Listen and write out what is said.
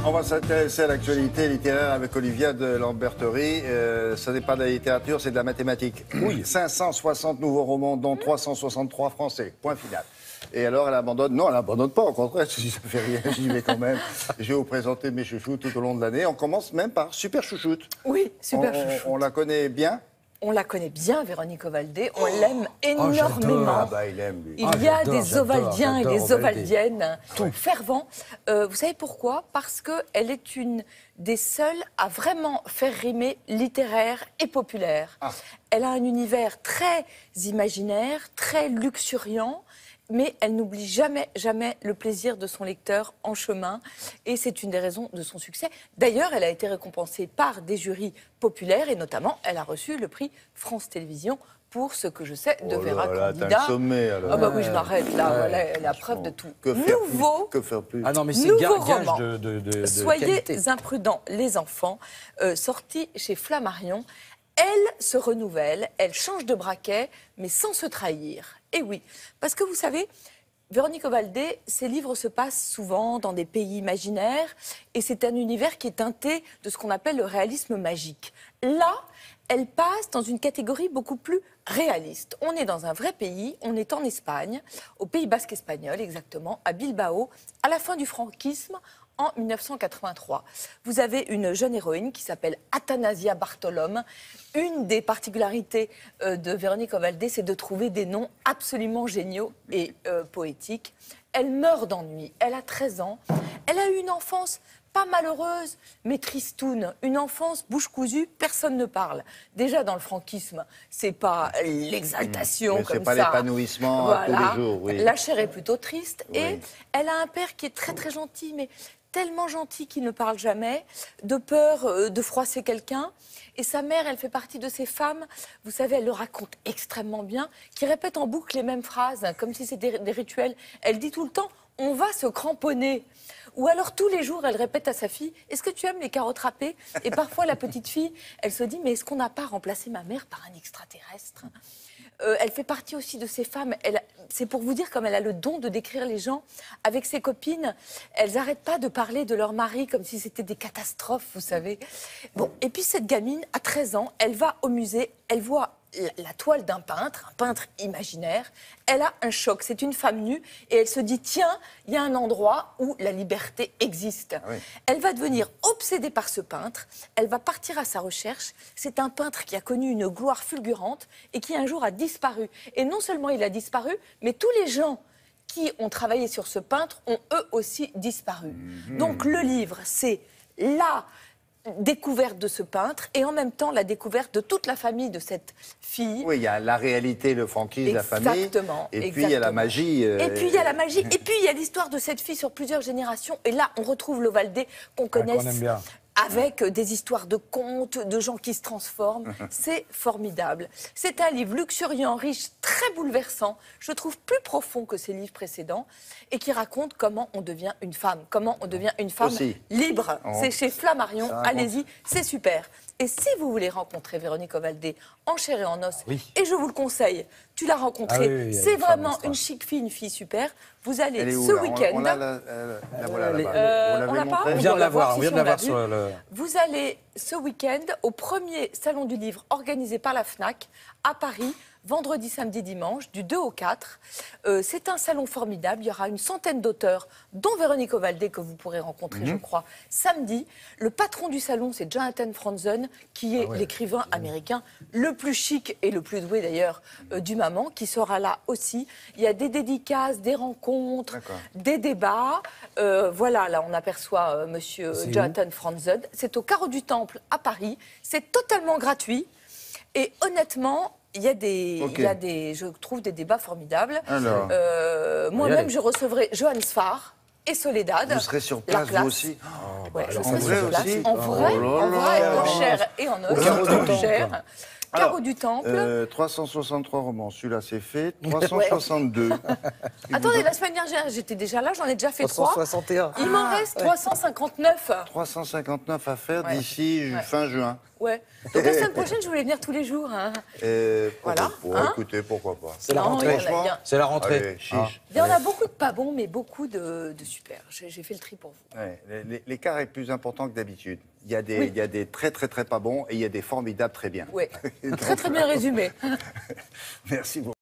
On va s'intéresser à l'actualité littéraire avec Olivia de Lamberterie. Ce n'est pas de la littérature, c'est de la mathématique. Oui. 560 nouveaux romans, dont 363 français. Point final. Et alors, elle abandonne. Non, elle n'abandonne pas, au contraire, si ça ne fait rien, j'y vais quand même. Je vais vous présenter mes chouchoutes tout au long de l'année. On commence même par Super Chouchoute. Oui, Super Chouchoute. On la connaît bien. On la connaît bien, Véronique Ovaldé. On l'aime énormément. Ah bah, il aime, lui. Il y a des Ovaldiens et des Ovaldiennes fervents. Vous savez pourquoi? Parce qu'elle est une des seules à vraiment faire rimer littéraire et populaire. Ah. Elle a un univers très imaginaire, très luxuriant, mais elle n'oublie jamais, jamais le plaisir de son lecteur en chemin. Et c'est une des raisons de son succès. D'ailleurs, elle a été récompensée par des jurys populaires et notamment, elle a reçu le prix France Télévisions pour Ce que je sais de Vera Candida. T'as le sommet, alors. Ah bah oui, je m'arrête là, voilà, la preuve de tout. Que faire plus? Ah non, mais c'est gage de Soyez qualité. imprudents, les enfants, sortis chez Flammarion. Elle se renouvelle, elle change de braquet, mais sans se trahir. Et oui, parce que vous savez, Véronique Ovaldé, ses livres se passent souvent dans des pays imaginaires, et c'est un univers qui est teinté de ce qu'on appelle le réalisme magique. Là, elle passe dans une catégorie beaucoup plus réaliste. On est dans un vrai pays, on est en Espagne, au Pays basque espagnol exactement, à Bilbao, à la fin du franquisme, en 1983. Vous avez une jeune héroïne qui s'appelle Athanasia Bartolome. Une des particularités de Véronique Ovaldé, c'est de trouver des noms absolument géniaux et poétiques. Elle meurt d'ennui, elle a 13 ans, elle a eu une enfance pas malheureuse, mais tristoune. Une enfance bouche cousue, personne ne parle. Déjà, dans le franquisme, c'est pas l'exaltation comme ça. C'est pas l'épanouissement voilà. tous les jours. Oui. La chair est plutôt triste. Oui. Et elle a un père qui est très très gentil, mais tellement gentil qu'il ne parle jamais, de peur de froisser quelqu'un. Et sa mère, elle fait partie de ces femmes, vous savez, elle le raconte extrêmement bien, qui répètent en boucle les mêmes phrases, hein, comme si c'était des rituels. Elle dit tout le temps, on va se cramponner. Ou alors tous les jours, elle répète à sa fille, est-ce que tu aimes les carottes râpées? Et parfois, la petite fille, elle se dit, mais est-ce qu'on n'a pas remplacé ma mère par un extraterrestre? Elle fait partie aussi de ces femmes. C'est pour vous dire comme elle a le don de décrire les gens. Avec ses copines, elles n'arrêtent pas de parler de leur mari comme si c'était des catastrophes, vous savez. Bon, et puis cette gamine, à 13 ans, elle va au musée, elle voit la toile d'un peintre, un peintre imaginaire. Elle a un choc, c'est une femme nue et elle se dit, tiens, il y a un endroit où la liberté existe. Ah oui. Elle va devenir obsédée par ce peintre, elle va partir à sa recherche. C'est un peintre qui a connu une gloire fulgurante et qui un jour a disparu. Et non seulement il a disparu, mais tous les gens qui ont travaillé sur ce peintre ont eux aussi disparu. Donc le livre, c'est la découverte de ce peintre et en même temps la découverte de toute la famille de cette fille. Oui, il y a la réalité, le franquisme, la famille. Exactement. Et puis il y a la magie. Et puis il y a la magie. Et puis il y a l'histoire de cette fille sur plusieurs générations. Et là, on retrouve l'Ovaldé qu'on connaisse. Qu'on aime bien. Avec des histoires de contes, de gens qui se transforment. C'est formidable. C'est un livre luxuriant, riche, très bouleversant. Je trouve plus profond que ses livres précédents et qui raconte comment on devient une femme. Comment on devient une femme libre. C'est chez Flammarion. Allez-y, c'est super. Et si vous voulez rencontrer Véronique Ovaldé en chair et en os, et je vous le conseille, tu l'as rencontrée, c'est vraiment une chic fille, une fille super. Vous allez ce week-end. On l'a là-bas. On vient de la voir, sur le... Vous allez ce week-end au premier salon du livre organisé par la FNAC à Paris, vendredi, samedi, dimanche, du 2 au 4. C'est un salon formidable. Il y aura une centaine d'auteurs, dont Véronique Ovaldé, que vous pourrez rencontrer, je crois, samedi. Le patron du salon, c'est Jonathan Franzen, qui est l'écrivain américain le plus chic et le plus doué, d'ailleurs, du moment, qui sera là aussi. Il y a des dédicaces, des rencontres, des débats. Voilà, là, on aperçoit monsieur Jonathan Franzen. C'est au Carreau du Temple, à Paris. C'est totalement gratuit. Et honnêtement... Il y a je trouve, des débats formidables. Moi-même, je recevrai Johann Sfar et Soledad. Vous serez sur place, vous aussi? Je serai sur place. En vrai, en chair et en os. En chair. Carreau du Temple. 363 romans, celui-là c'est fait. 362. Attendez, la semaine dernière, j'étais déjà là, j'en ai déjà fait 3. 361. Il m'en reste 359. 359 à faire d'ici fin juin. Ouais. Donc la semaine prochaine, je voulais venir tous les jours. Hein. Voilà. Écoutez, pourquoi pas. C'est la rentrée. C'est la rentrée. Allez, chiche. Il y en a beaucoup de pas bons, mais beaucoup de super. J'ai fait le tri pour vous. Ouais, l'écart est plus important que d'habitude. Il y a des très très très pas bons et il y a des formidables très bien. Oui, très très bien résumé. Merci beaucoup.